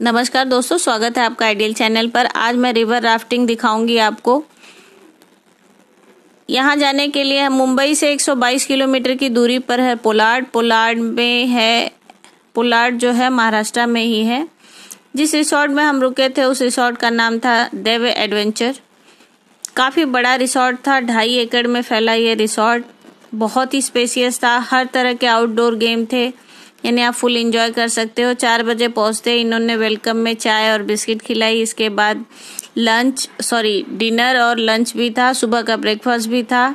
नमस्कार दोस्तों, स्वागत है आपका आइडियल चैनल पर। आज मैं रिवर राफ्टिंग दिखाऊंगी आपको। यहाँ जाने के लिए मुंबई से 122 किलोमीटर की दूरी पर है पोलार्ड। पोलार्ड जो है महाराष्ट्र में ही है। जिस रिसोर्ट में हम रुके थे उस रिसोर्ट का नाम था देव एडवेंचर। काफ़ी बड़ा रिसोर्ट था, 2.5 एकड़ में फैला ये रिसोर्ट। बहुत ही स्पेसियस था, हर तरह के आउटडोर गेम थे, यानी आप फुल एंजॉय कर सकते हो। 4 बजे पहुंचते इन्होंने वेलकम में चाय और बिस्किट खिलाई। इसके बाद डिनर और लंच भी था, सुबह का ब्रेकफास्ट भी था।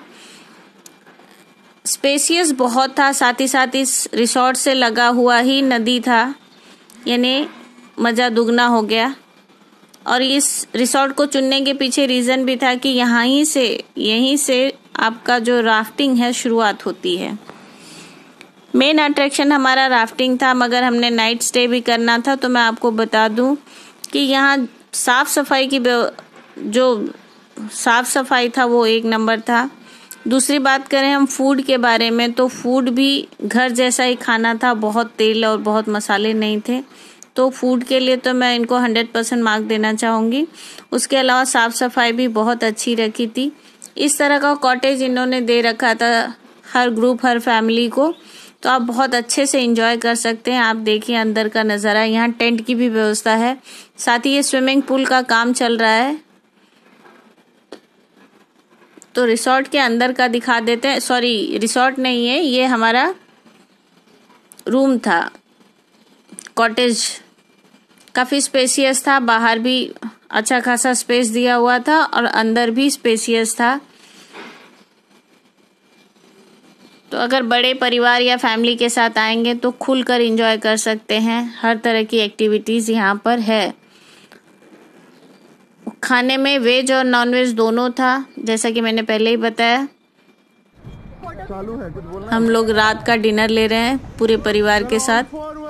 स्पेसियस बहुत था, साथ ही साथ इस रिसोर्ट से लगा हुआ ही नदी था, यानी मज़ा दुगना हो गया। और इस रिसोर्ट को चुनने के पीछे रीज़न भी था कि यहीं से आपका जो राफ्टिंग है शुरुआत होती है। मेन अट्रैक्शन हमारा राफ्टिंग था, मगर हमने नाइट स्टे भी करना था। तो मैं आपको बता दूं कि यहाँ साफ सफाई था वो 1 नंबर था। दूसरी बात करें हम फूड के बारे में, तो फूड भी घर जैसा ही खाना था, बहुत तेल और बहुत मसाले नहीं थे। तो फूड के लिए तो मैं इनको 100% मार्क देना चाहूँगी। उसके अलावा साफ सफाई भी बहुत अच्छी रखी थी। इस तरह का कॉटेज इन्होंने दे रखा था हर ग्रुप, हर फैमिली को, तो आप बहुत अच्छे से एंजॉय कर सकते हैं। आप देखिए अंदर का नज़ारा, यहाँ टेंट की भी व्यवस्था है। साथ ही ये स्विमिंग पूल का काम चल रहा है। तो रिसोर्ट के अंदर का दिखा देते हैं। रिसोर्ट नहीं है, ये हमारा रूम था। कॉटेज काफ़ी स्पेसियस था, बाहर भी अच्छा खासा स्पेस दिया हुआ था और अंदर भी स्पेसियस था। तो अगर बड़े परिवार या फैमिली के साथ आएंगे तो खुलकर एंजॉय कर सकते हैं। हर तरह की एक्टिविटीज़ यहाँ पर है। खाने में वेज और नॉन वेज दोनों था, जैसा कि मैंने पहले ही बताया। हम लोग रात का डिनर ले रहे हैं पूरे परिवार के साथ।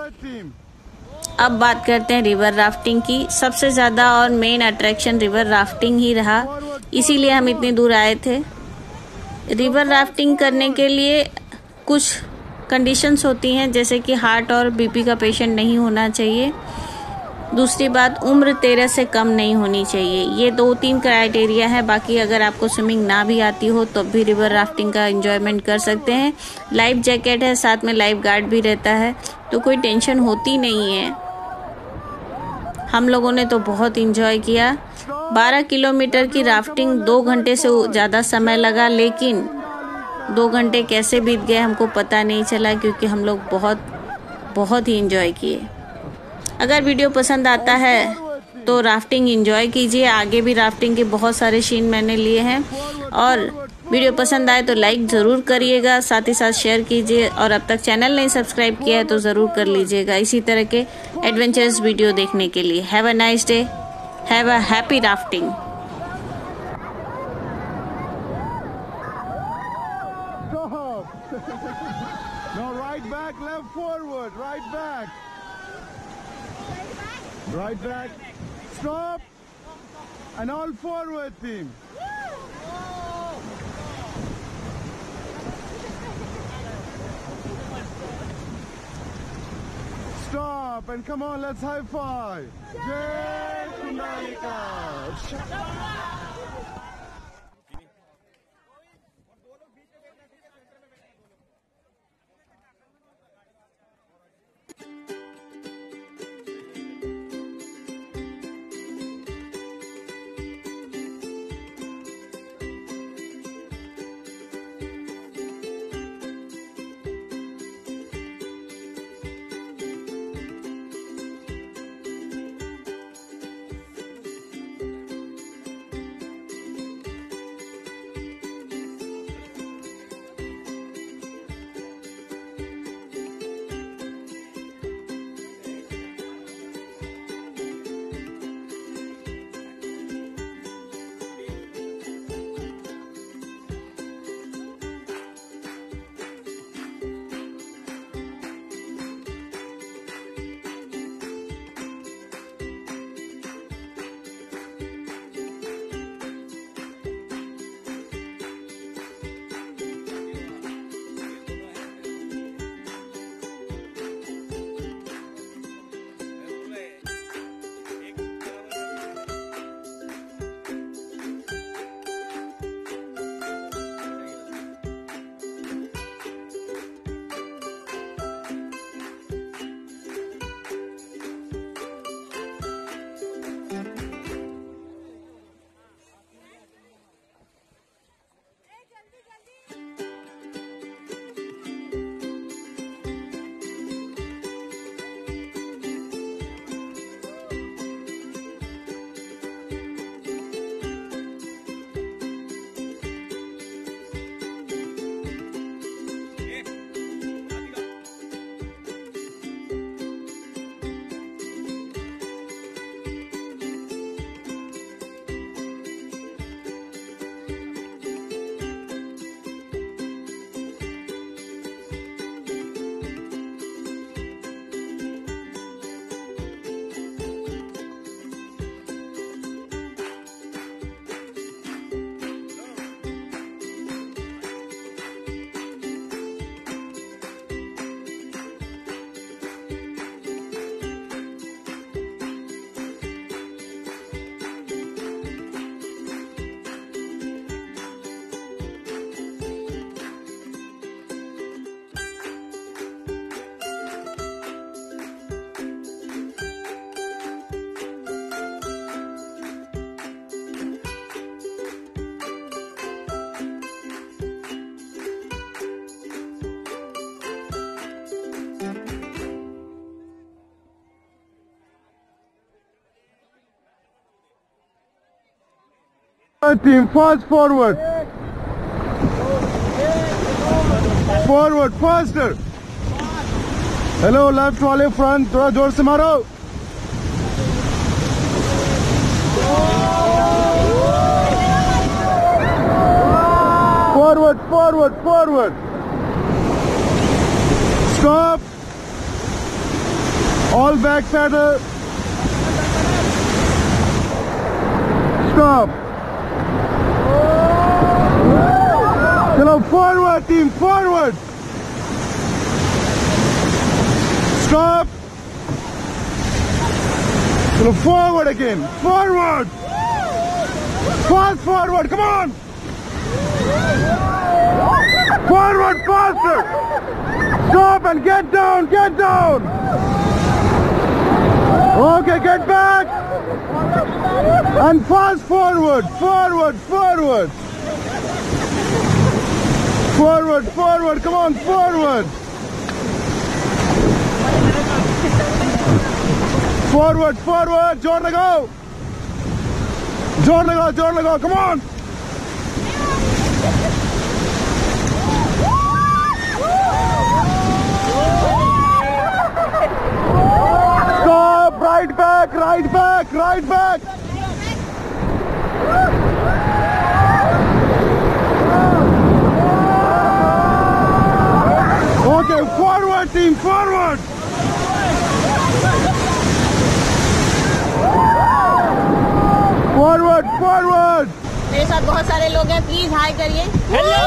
अब बात करते हैं रिवर राफ्टिंग की। सबसे ज़्यादा और मेन अट्रैक्शन रिवर राफ्टिंग ही रहा, इसीलिए हम इतनी दूर आए थे। रिवर राफ्टिंग करने के लिए कुछ कंडीशंस होती हैं, जैसे कि हार्ट और बीपी का पेशेंट नहीं होना चाहिए। दूसरी बात, उम्र 13 से कम नहीं होनी चाहिए। ये 2-3 क्राइटेरिया है। बाकी अगर आपको स्विमिंग ना भी आती हो तो भी रिवर राफ्टिंग का एंजॉयमेंट कर सकते हैं। लाइफ जैकेट है, साथ में लाइफ गार्ड भी रहता है, तो कोई टेंशन होती नहीं है। हम लोगों ने तो बहुत एंजॉय किया। 12 किलोमीटर की राफ्टिंग 2 घंटे से ज़्यादा समय लगा, लेकिन 2 घंटे कैसे बीत गए हमको पता नहीं चला, क्योंकि हम लोग बहुत ही एंजॉय किए। अगर वीडियो पसंद आता है तो राफ्टिंग एंजॉय कीजिए। आगे भी राफ्टिंग के बहुत सारे सीन मैंने लिए हैं। और वीडियो पसंद आए तो लाइक ज़रूर करिएगा, साथ ही साथ शेयर कीजिए। और अब तक चैनल नहीं सब्सक्राइब किया है तो ज़रूर कर लीजिएगा इसी तरह के एडवेंचरस वीडियो देखने के लिए। Have a nice day, have a happy rafting. Now right back, left forward, right back. Right back. Stop. And all forward team. Stop and come on, let's high five. Jai Kundalika. Team, fast forward. Forward, faster. Hello, left वाले front, थोड़ा जोर से मारो. Forward, forward, forward. Stop. All back pedal. Stop. Chalo, forward team, forward. Stop. Chalo, forward again, forward. Fast forward, come on. Forward, faster. Stop and get down, get down. Okay, get back. And fast forward, forward, forward. Forward, forward, come on, forward. Forward, forward, जोर लगाओ. जोर लगाओ, जोर लगाओ, come on. Stop, right back, right back, right back. Okay, forward team, forward. Forward, forward. मेरे साथ बहुत सारे लोग हैं, प्लीज हाई करिए. हेलो.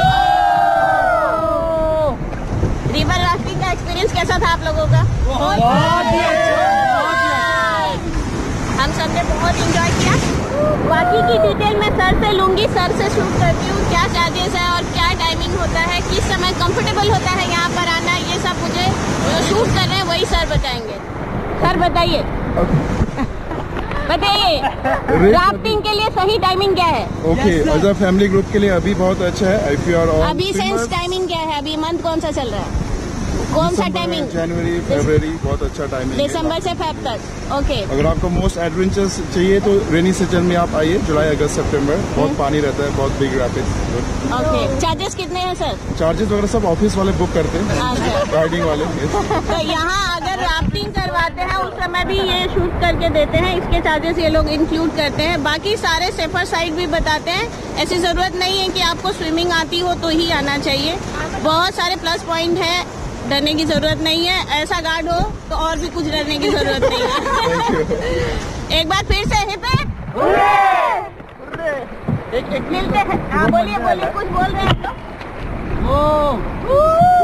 रिवर राफ्टिंग का एक्सपीरियंस कैसा था आप लोगों का? बहुत ही अच्छा. हम सबने बहुत एंजॉय किया. बाकी की डिटेल मैं सर से लूंगी, सर से शूट करती हूँ. क्या चार्जेस है और क्या टाइमिंग होता है, किस समय कंफर्टेबल होता है यहाँ पर आना, ये सब मुझे जो शूट कर रहे हैं वही सर बताएंगे. सर बताइए. बताइए राफ्टिंग के लिए सही टाइमिंग क्या है? Okay, as a family group के लिए अभी बहुत अच्छा है. इफ यू आर ऑल अभी सेंस टाइमिंग क्या है? अभी मंथ कौन सा चल रहा है? कौन सा टाइमिंग? जनवरी, फरवरी, बहुत अच्छा टाइमिंग है. दिसंबर से फेब तक. ओके. अगर आपको मोस्ट एडवेंचर्स चाहिए तो रेनी सीजन में आप आइए, जुलाई, अगस्त, सितंबर. बहुत पानी रहता है, बहुत बिग रैपिड्स. ओके. चार्जेस कितने हैं सर? चार्जेस वगैरह सब ऑफिस वाले बुक करते हैं, राइडिंग वाले. तो यहाँ अगर राफ्टिंग करवाते हैं उस समय भी ये शूट करके देते हैं, इसके चार्जेस ये लोग इंक्लूड करते हैं. बाकी सारे सेफर साइड भी बताते हैं. ऐसी जरूरत नहीं है कि आपको स्विमिंग आती हो तो ही आना चाहिए. बहुत सारे प्लस पॉइंट है, डरने की जरूरत नहीं है. ऐसा गार्ड हो तो और भी कुछ डरने की जरूरत नहीं है. एक बार फिर से हिप हिप. मिलते हैं. हाँ बोलिए बोलिए, कुछ बोल रहे हैं आप लोग.